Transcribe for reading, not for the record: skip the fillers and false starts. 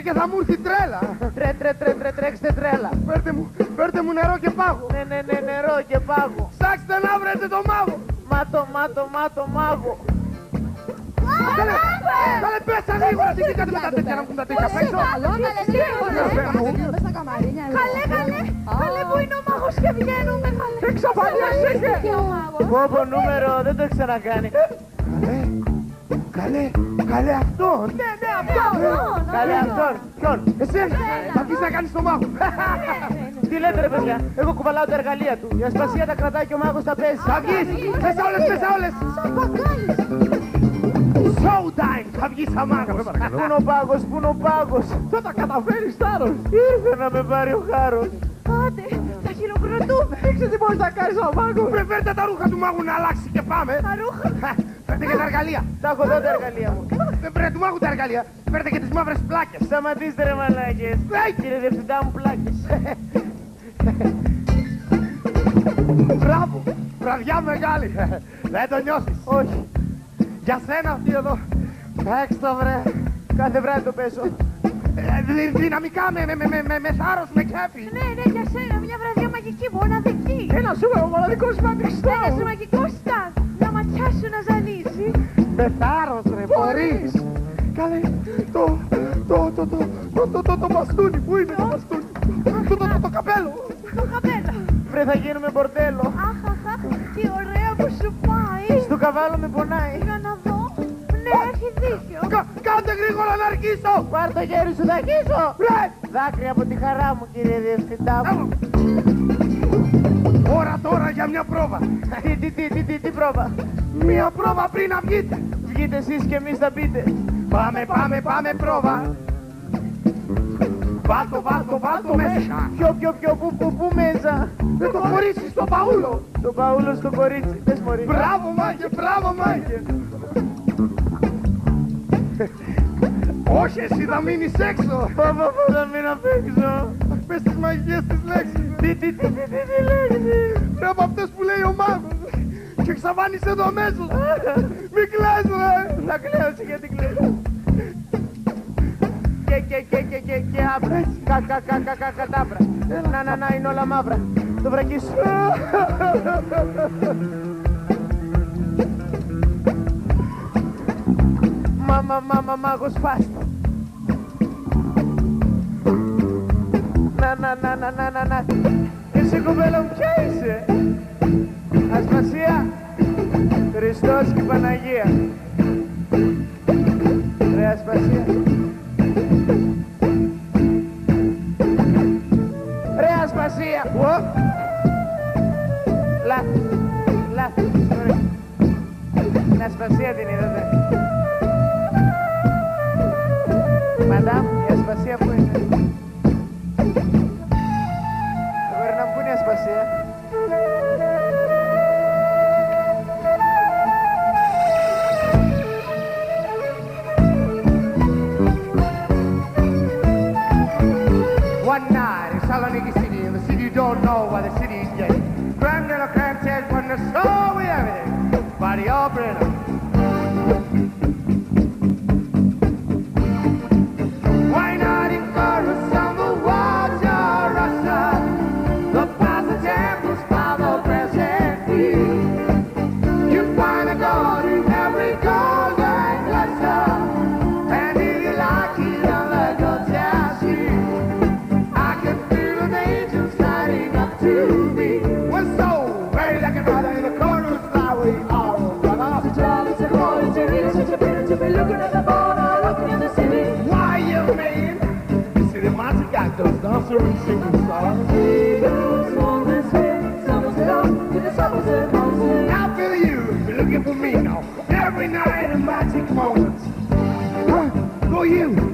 και θα μου έρθει τρέλα. Τρέξτε τρέλα. Φέρτε μου νερό και πάγο. Ναι, νερό και πάγο. Ψάξτε να βρείτε το μάγο. Μάτω μάγο. Καλέ πέσα γρήγορα, τι κοίτατε με τα τέτοια να μου τα τέτοια παίξω. Καλέ που είναι ο μάγος και βγαίνουμε, καλέ. Εξαφανίστηκε. Πόπο νούμερο, δεν το ξανακάνει. Καλέ αυτόν. Ναι, αυτόν. Καλέ αυτόν. Ποιον? Εσένα, θα βγεις να κάνεις το μάγο. Τι λέτε ρε παιδιά, εγώ κουβαλάω τα εργαλεία του. Η ασπασία τα κρατάει και ο μάγος τα παίζει. Θα βγεις, μέσα όλες. Showtime, θα βγεις αμάγος. Πού είναι ο πάγος. Θα τα καταφέρεις Θάρρος. Ήρθε να με πάρει ο χάρος. Άντε, θα χειροκροτούμε. Δείξε τι μπορείς να κάνεις ο μάγος. Φέρτε τα ρούχα του μάγου να αλλάξει και πάμε. Τα ρούχα. Φέρτε και τα εργαλεία. Τα έχω εδώ τα εργαλεία μου. Δεν πρέπει του μάγου τα εργαλεία. Φέρτε και τις μαύρες πλάκες. Σταματήστε ρε μαλάκες. Κύριε διευθυντά μου πλάκες. Μπράβο, βραδιά μεγάλη. Δεν το νιώθεις. Όχι. Για σένα αυτή εδώ. Έξω βρε. Κάθε βράδυ το παίζω. Δυναμικά, με θάρρος, με κέφι. Ναι, για σένα, μια βραδιά μαγική, μοναδική. Ένα σου ο μοναδικός μαγιστός. Ένας μαγικός στάν. Να ματιά σου να ζαλίζει. Με θάρρος ρε, μπορείς. Καλέ, το μπαστούνι, πού είναι το μπαστούνι. Το καπέλο. Το καπέλο. Βρε θα γίνουμε μπορτέλο. Αχ, τι ωραία που σου πάει. Στο καβάλο με πονάει. Για να δω. Ναι, έχει δίκιο. Κάντε γρήγορα να αρχίσω. Πάρ' το χέρι σου, θα αρχίσω. Ρε. Δάκρυα από τη χαρά μου, κύριε διευθυντά μου. Ώρα τώρα για μια πρόβα. Τι πρόβα. Μια πρόβα πριν να βγείτε. Βγείτε εσείς και εμείς θα πείτε. Πάμε πρόβα. Βάλτο μέσα. Ποιο, πού μέσα. Με το κορίτσι στο παούλο. Το παούλο στο κορίτσι. Πες μωρή. Μπράβο μάγε. Όχι εσύ θα μείνεις έξω. Θα μείνω απ' έξω. Πες τις μαγικές τις λέξεις. Τι λέξεις. Ρε από αυτές που λέει ο μάγος. Και εξαφάνισε εδώ αμέσως. Μην κλαις ρε. Θα κλαίω εσύ γιατί κλαίς. Και άβρα. Κατάβρα. Να είναι όλα μαύρα. Το βρακί σου. Μάγος φάστο. Να. Εσύ κοπέλα μου ποια είσαι. Ασπασία. Χριστός και η Παναγία. Ρε Ασπασία. Ρε Ασπασία. Λάθος. Την Ασπασία την είδατε. Μαντάμ, η Ασπασία που είναι. Τώρα να μου πού είναι η Ασπασία. One night in Saloniki City, in the city you don't know why the city is gay. Grand can't tell when the show we everything. Body operator. Why not in chorus on the walls of Russia? The plaza temples follow present you find a god in every golden cluster. And if you like it, I'll let go tell you. I can feel an angel sliding up to me. We're so very like a brother in the corner of flowery all brother. It's a glory to me, such a pity to be looking at the border, looking at the city. Why you mean? You see the magic actors, dancer and singing stars. Now for you, you're looking for me now. Every night a magic moment. Go you.